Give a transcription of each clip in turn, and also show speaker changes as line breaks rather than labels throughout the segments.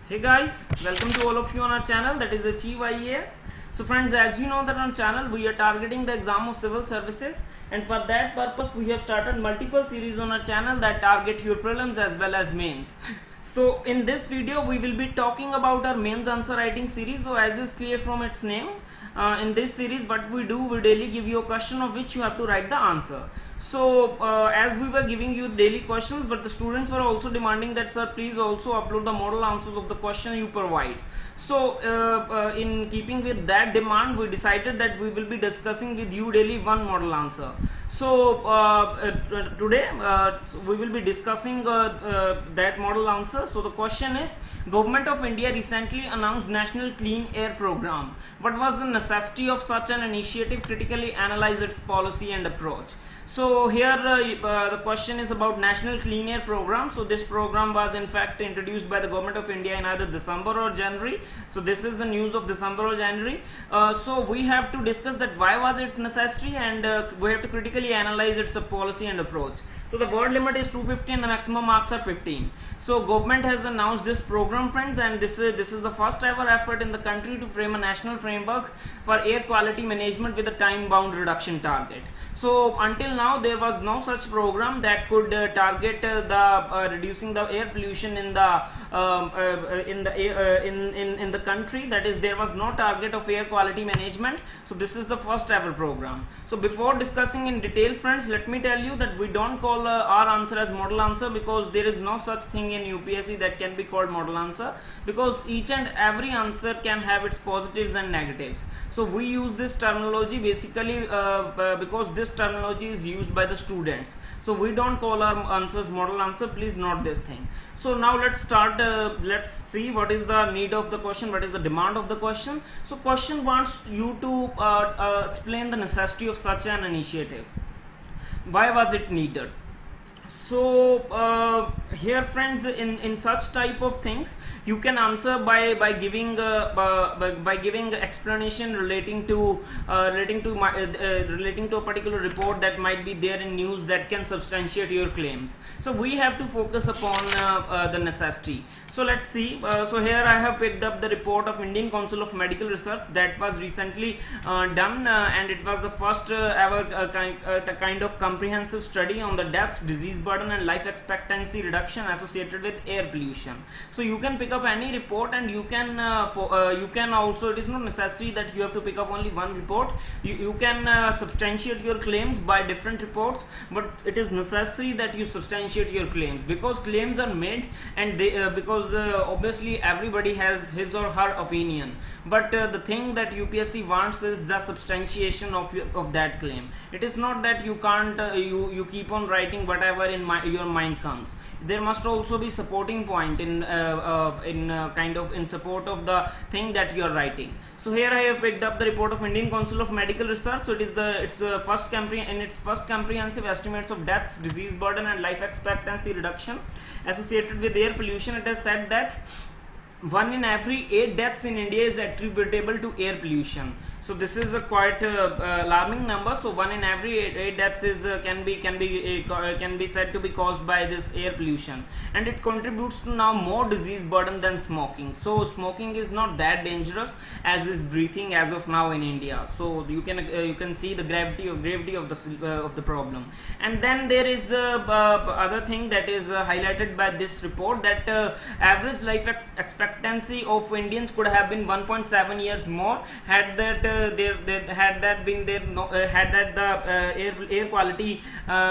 Hey guys, welcome to all of you on our channel, that is Achieve IAS. So friends, as you know that on channel we are targeting the exam of civil services, and for that purpose we have started multiple series on our channel that target your prelims as well as mains. So in this video we will be talking about our mains answer writing series. So as is clear from its name, in this series what we do, we daily give you a question of which you have to write the answer. So as we were giving you daily questions, but the students were also demanding that sir please also upload the model answers of the question you provide. So in keeping with that demand, we decided that we will be discussing with you daily one model answer. So today we will be discussing that model answer. So the question is, Government of India recently announced National Clean Air Program. What was the necessity of such an initiative? Critically analyze its policy and approach. So here the question is about National Clean Air Program. So this program was in fact introduced by the Government of India in either December or January. So this is the news of December or January. So we have to discuss that why was it necessary, and we have to critically analyze its policy and approach. So the word limit is 250 and the maximum marks are 15. So government has announced this program, friends, and this is the first ever effort in the country to frame a national framework for air quality management with a time bound reduction target. So until now there was no such program that could target reducing the air pollution in the country. That is, there was no target of air quality management. So this is the first ever program. So before discussing in detail, friends, let me tell you that we don't call our answer as model answer, because there is no such thing in UPSC that can be called model answer, because each and every answer can have its positives and negatives. So we use this terminology basically because this terminology is used by the students. So we don't call our answers model answer, please note this thing. So now let's start, let's see what is the need of the question, what is the demand of the question. So question wants you to explain the necessity of such an initiative. Why was it needed? So here, friends, in such type of things you can answer by giving explanation relating to a particular report that might be there in news that can substantiate your claims. So we have to focus upon the necessity. So let's see. So here I have picked up the report of Indian Council of Medical Research that was recently done, and it was the first ever kind of comprehensive study on the deaths, disease burden and life expectancy reduction associated with air pollution. So you can pick up any report, and you can also, it is not necessary that you have to pick up only one report. You can substantiate your claims by different reports, but it is necessary that you substantiate your claims, because claims are made, and they because obviously everybody has his or her opinion, but the thing that UPSC wants is the substantiation of that claim. It is not that you can't you keep on writing whatever in your mind comes. There must also be supporting point in support of the thing that you are writing. So here I have picked up the report of Indian Council of Medical Research. So it is its first comprehensive estimates of deaths, disease burden and life expectancy reduction associated with air pollution. It has said that 1 in every 8 deaths in India is attributable to air pollution. So this is a quite alarming number. So 1 in every 8 deaths is can be said to be caused by this air pollution, and it contributes to now more disease burden than smoking. So smoking is not that dangerous as is breathing as of now in India. So you can see the gravity of the problem. And then there is other thing that is highlighted by this report, that average life expectancy of Indians could have been 1.7 years more had that the air quality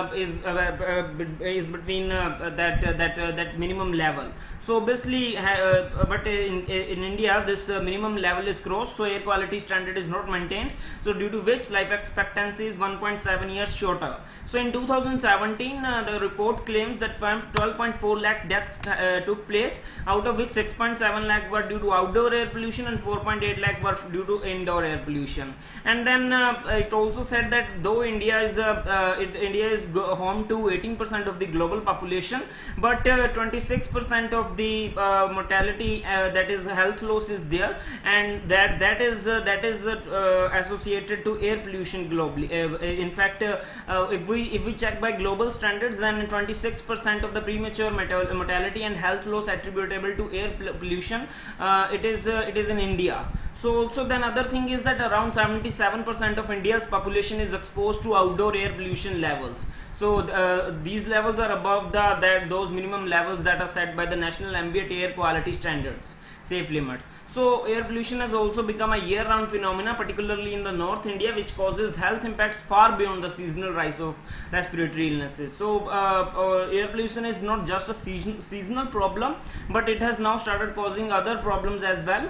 is between that minimum level. So obviously but in India this minimum level is crossed, so air quality standard is not maintained, so due to which life expectancy is 1.7 years shorter. So in 2017 the report claims that 12.4 lakh deaths took place, out of which 6.7 lakh were due to outdoor air pollution and 4.8 lakh were due to indoor air pollution. And then it also said that though India is home to 18% of the global population, but 26% of the mortality, that is health loss, is there, and that is associated to air pollution globally. In fact, if we check by global standards, then 26% of the premature mortality and health loss attributable to air pollution, it is in India. So then other thing is that around 77% of India's population is exposed to outdoor air pollution levels. So these levels are above those minimum levels that are set by the National Ambient Air Quality Standards safe limit. So air pollution has also become a year-round phenomena, particularly in the North India, which causes health impacts far beyond the seasonal rise of respiratory illnesses. So air pollution is not just a seasonal problem, but it has now started causing other problems as well,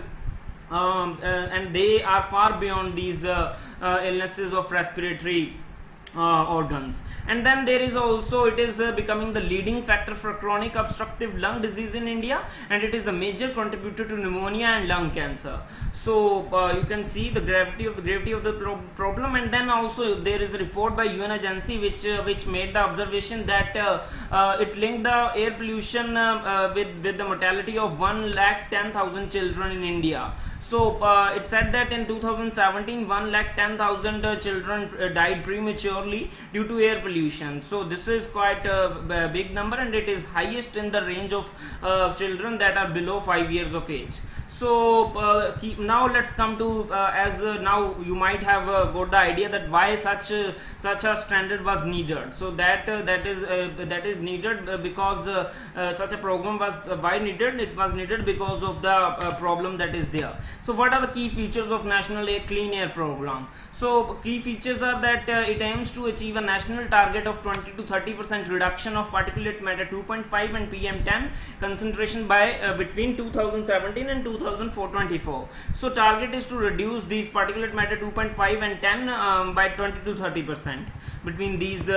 and they are far beyond these illnesses of respiratory organs. And then there is also, it is becoming the leading factor for chronic obstructive lung disease in India, and it is a major contributor to pneumonia and lung cancer. So you can see the gravity of the problem. And then also there is a report by UN agency which made the observation that it linked the air pollution with the mortality of 1,10,000 children in India. So it said that in 2017 1,10,000 children died prematurely due to air pollution. So this is quite a big number, and it is highest in the range of children that are below 5 years of age. So now let's come to now you might have got the idea that why such a standard was needed. So that is needed because such a program was why needed. It was needed because of the problem that is there. So what are the key features of National Clean Air Program? So key features are that it aims to achieve a national target of 20 to 30% reduction of particulate matter 2.5 and PM10 concentration by between 2017 and 2024. So target is to reduce these particulate matter 2.5 and 10 by 20 to 30% between these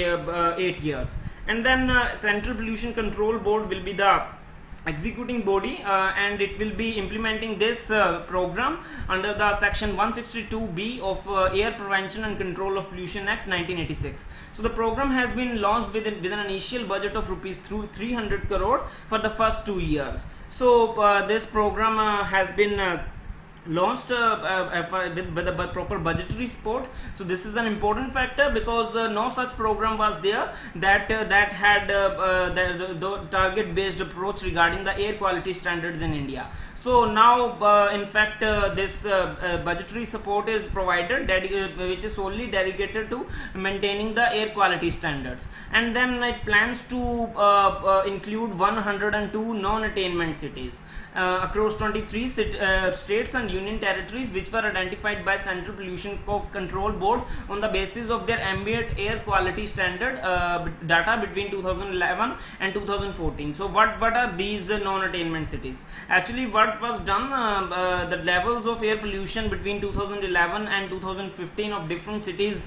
8 years. And then Central Pollution Control Board will be the executing body, and it will be implementing this program under the section 162B of Air Prevention and Control of Pollution Act 1986. So the program has been launched with an initial budget of rupees 300 crore for the first 2 years. So this program has been launched with the proper budgetary support. So this is an important factor because no such program was there that had the target based approach regarding the air quality standards in India. So now in fact this budgetary support is provided which is solely dedicated to maintaining the air quality standards, and then it plans to include 102 non-attainment cities across 23 states and union territories, which were identified by Central Pollution Control Board on the basis of their ambient air quality standard data between 2011 and 2014. So what are these non-attainment cities? Actually, what was done, the levels of air pollution between 2011 and 2015 of different cities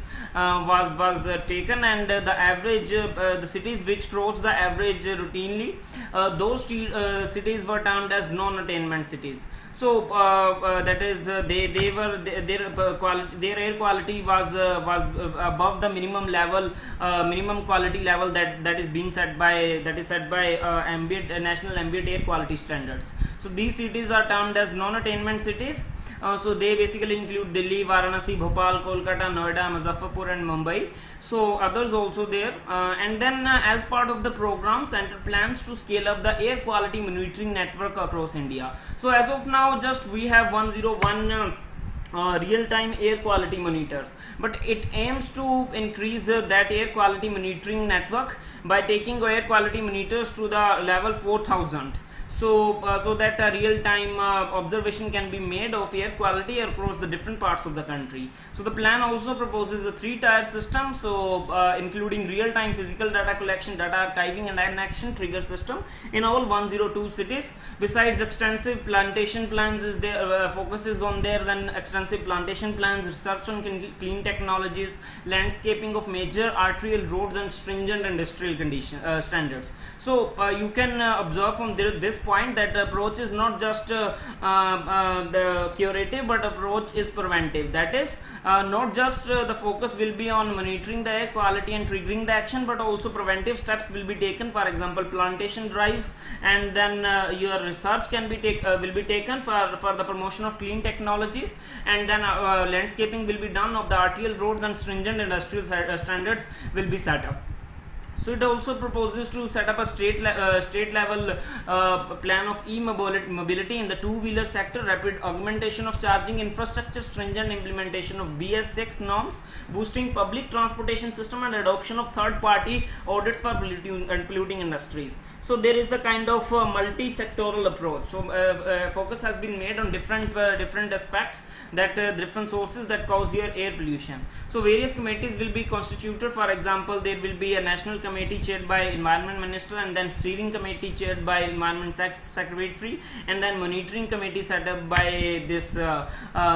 was taken, and the average, the cities which cross the average routinely, those cities were termed as non-attainment cities. So that is their air quality was above the minimum level, minimum quality level that is being set by national ambient air quality standards. So these cities are termed as non-attainment cities. So they basically include Delhi, Varanasi, Bhopal, Kolkata, Noida, Muzaffarpur and Mumbai. So others also there, and then as part of the program, Center plans to scale up the air quality monitoring network across India. So as of now, just we have 101 real-time air quality monitors, but it aims to increase that air quality monitoring network by taking air quality monitors to the level 4000. So that a real-time observation can be made of air quality across the different parts of the country. So the plan also proposes a 3-tier system, so including real-time physical data collection, data archiving and action trigger system in all 102 cities. Besides, extensive plantation plans is there, focuses on there, then extensive plantation plans, research on clean technologies, landscaping of major arterial roads and stringent industrial standards. So you can observe from this point that approach is not just the curative, but approach is preventive. That is, not just the focus will be on monitoring the air quality and triggering the action, but also preventive steps will be taken. For example, plantation drive, and then your research can be will be taken for the promotion of clean technologies, and then landscaping will be done of the arterial roads, and stringent industrial standards will be set up. So it also proposes to set up a state level plan of e-mobility in the two-wheeler sector, rapid augmentation of charging infrastructure, stringent implementation of BS6 norms, boosting public transportation system, and adoption of third-party audits for polluting industries. So there is the kind of multi-sectoral approach. So focus has been made on different aspects, that different sources that cause your air pollution. So various committees will be constituted. For example, there will be a national committee chaired by environment minister, and then steering committee chaired by environment secretary, and then monitoring committee set up by this set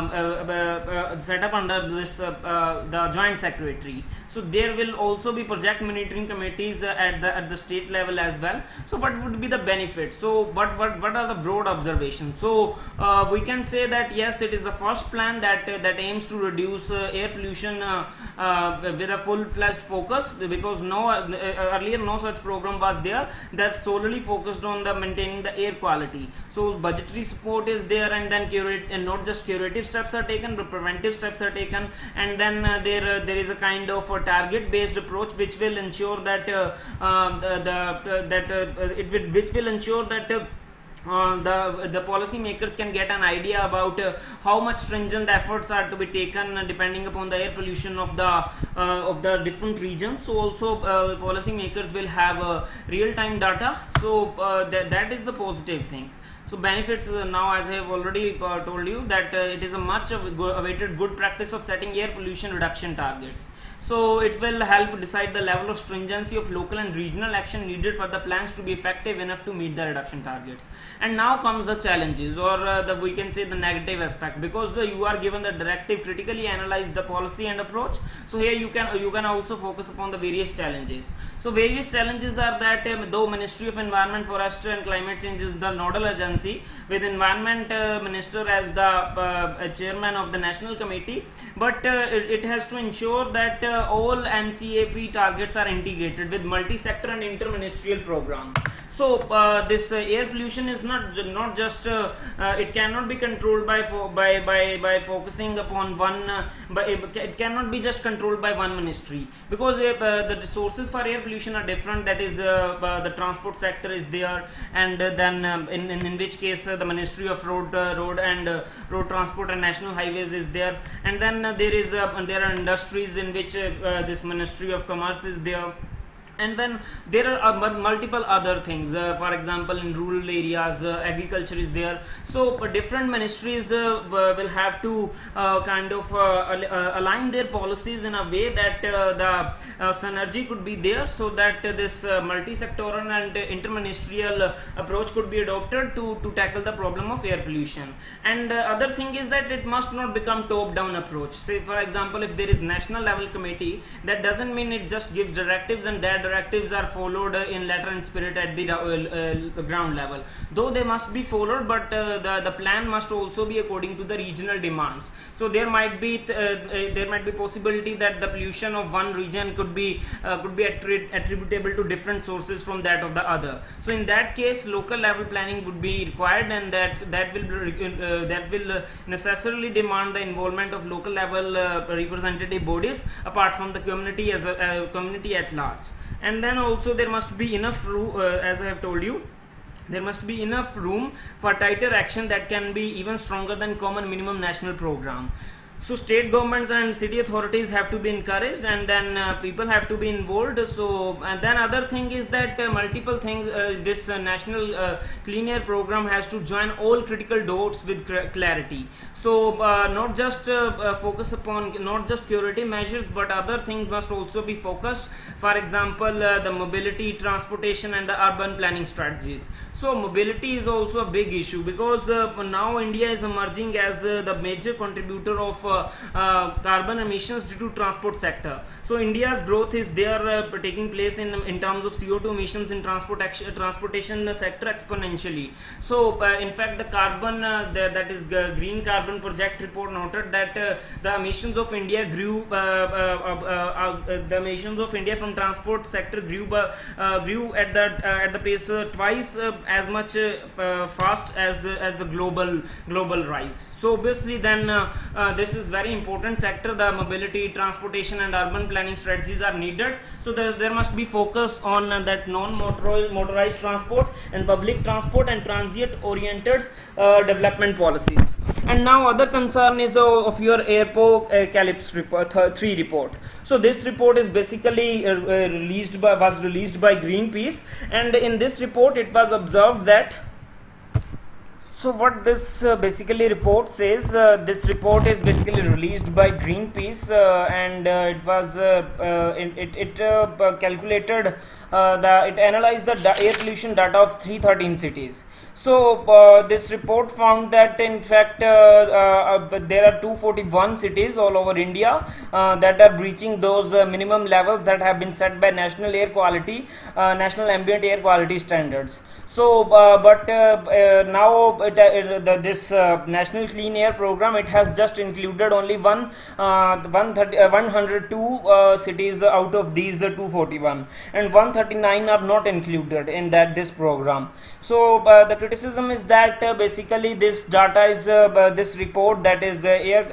up under this the joint secretary. So there will also be project monitoring committees at the state level as well. So what would be the benefits? So what are the broad observations? So we can say that yes, it is the first plan that aims to reduce air pollution with a full-fledged focus, because earlier no such program was there that solely focused on the maintaining the air quality. So budgetary support is there, and then not just curative steps are taken, but preventive steps are taken, and then there is a kind of a target based approach which will ensure that the policy makers can get an idea about how much stringent efforts are to be taken depending upon the air pollution of the different regions. So also policy makers will have real-time data. So that is the positive thing. So benefits, now as I have already told you, that it is a much awaited good practice of setting air pollution reduction targets. So it will help decide the level of stringency of local and regional action needed for the plans to be effective enough to meet the reduction targets. And now comes the challenges, or we can say the negative aspect, because you are given the directive critically analyze the policy and approach. So here you can also focus upon the various challenges. So various challenges are that though Ministry of Environment, Forestry and Climate Change is the nodal agency, with Environment Minister as the chairman of the national committee, but it has to ensure that all NCAP targets are integrated with multi-sector and inter-ministerial programs. So this air pollution is not just it cannot be controlled by focusing upon one, it cannot be just controlled by one ministry, because the resources for air pollution are different. That is the transport sector is there, and then in which case the Ministry of Road Transport and National Highways is there, and then there are industries in which this Ministry of Commerce is there. And then there are multiple other things, for example in rural areas agriculture is there. So different ministries will have to kind of align their policies in a way that the synergy could be there, so that this multi-sectoral and interministerial approach could be adopted to tackle the problem of air pollution. And other thing is that it must not become top-down approach. Say for example, if there is national level committee, that doesn't mean it just gives directives and that directives are followed in letter and spirit at the ground level, though they must be followed, but the plan must also be according to the regional demands. So there might be possibility that the pollution of one region could be attributable to different sources from that of the other. So in that case, local level planning would be required, and that will necessarily demand the involvement of local level representative bodies apart from the community as a community at large. And then also there must be enough room, as I have told you, there must be enough room for tighter action that can be even stronger than common minimum national program. So state governments and city authorities have to be encouraged, and then people have to be involved. So and then other thing is that multiple things, this national clean air program has to join all critical dots with clarity. So not just focus upon not just curative measures, but other things must also be focused. For example, the mobility, transportation and the urban planning strategies. So mobility is also a big issue, because now India is emerging as the major contributor of carbon emissions due to transport sector. So India's growth is there taking place in terms of CO2 emissions in transportation sector exponentially. So in fact the carbon that is green carbon project report noted that the emissions of India grew the emissions of India from transport sector grew at the pace twice as much fast as the global rise. So obviously then this is very important sector. The mobility, transportation and urban planning strategies are needed. So there must be focus on that non-motorized transport and public transport and transit oriented development policies. And now other concern is of your apocalypse report 3 report. So this report is basically released by Greenpeace, and in this report it was observed that, so what this basically report says, this report is basically released by Greenpeace and it was calculated it analyzed the air pollution data of 313 cities. So this report found that in fact there are 241 cities all over India that are breaching those minimum levels that have been set by national national ambient air quality standards. So now this national clean air program, it has just included only 102 cities out of these 241, and 139 are not included in this program. So the criticism is that basically this data is this report, that is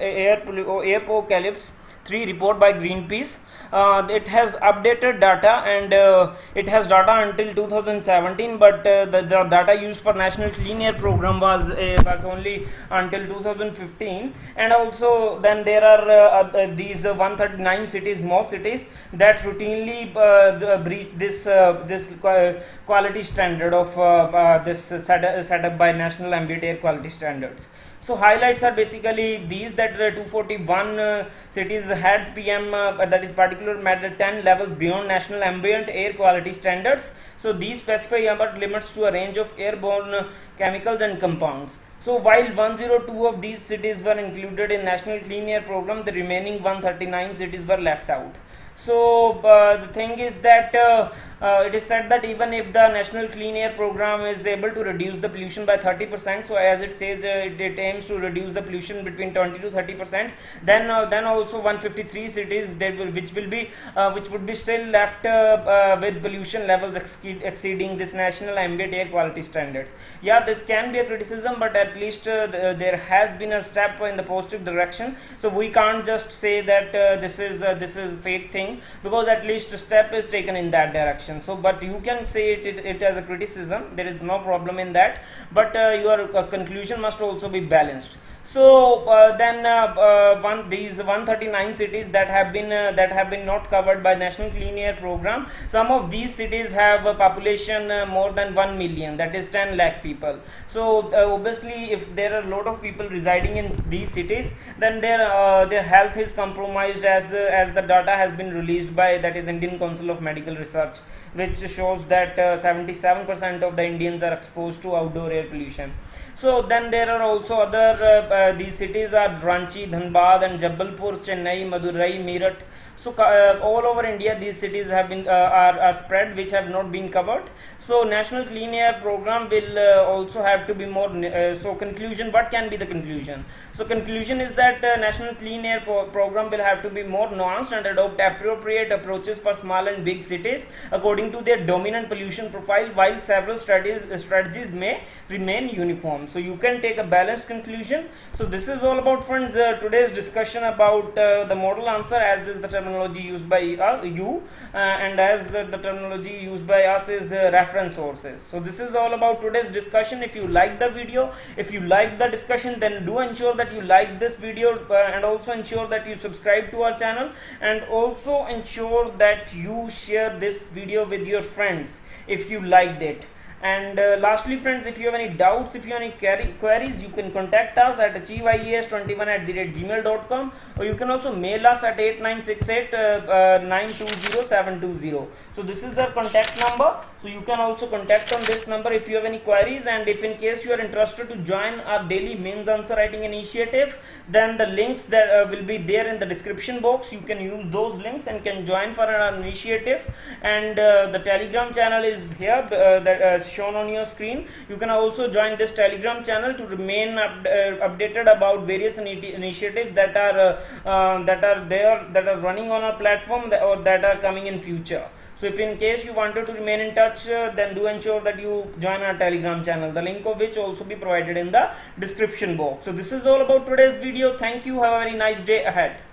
apocalypse 3 report by Greenpeace, it has updated data, and it has data until 2017, but the data used for national clean air program was only until 2015. And also then there are these 139 cities, more cities, that routinely breach this quality standard of this set up by national ambient air quality standards. So highlights are basically these, that 241 cities had PM that is particulate matter 10 levels beyond national ambient air quality standards. So these specify about limits to a range of airborne chemicals and compounds. So while 102 of these cities were included in national clean air program, the remaining 139 cities were left out. So the thing is that it is said that even if the national clean air program is able to reduce the pollution by 30%, so as it says it aims to reduce the pollution between 20 to 30%, then also 153 cities which would be still left with pollution levels exceeding this national ambient air quality standards. Yeah, this can be a criticism, but at least there has been a step in the positive direction. So we can't just say that this is fake thing, because at least a step is taken in that direction. So but you can say it as a criticism, there is no problem in that, but your conclusion must also be balanced. So these 139 cities that have been not covered by national clean air program, some of these cities have a population more than 1 million, that is 10 lakh people. So obviously if there are a lot of people residing in these cities, then their health is compromised, as the data has been released by, that is, Indian Council of Medical Research, which shows that 77% of the Indians are exposed to outdoor air pollution. So then there are also other these cities are Ranchi, Dhanbad and Jabalpur, Chennai, Madurai, Meerut. So all over India these cities have been are spread, which have not been covered. So national clean air program will also have to be more so conclusion, what can be the conclusion? So conclusion is that national clean air program will have to be more nuanced and adopt appropriate approaches for small and big cities according to their dominant pollution profile, while several strategies may remain uniform. So you can take a balanced conclusion. So this is all about, friends, today's discussion about the model answer, as is the terminology used by you, and as the terminology used by us is reference sources. So this is all about today's discussion. If you like the video, if you like the discussion, then do ensure that you like this video and also ensure that you subscribe to our channel, and also ensure that you share this video with your friends if you liked it. And lastly friends, if you have any doubts, if you have any queries, you can contact us at achieveIAS21@gmail.com, or you can also mail us at 8968 920720. So this is our contact number, so you can also contact on this number if you have any queries. And if in case you are interested to join our daily mains answer writing initiative, then the links that will be there in the description box. You can use those links and can join for our initiative. And the Telegram channel is here, that shown on your screen. You can also join this Telegram channel to remain updated about various initiatives that are running on our platform, or that are coming in future. So if in case you wanted to remain in touch, then do ensure that you join our Telegram channel, the link of which also be provided in the description box. So this is all about today's video. Thank you. Have a very nice day ahead.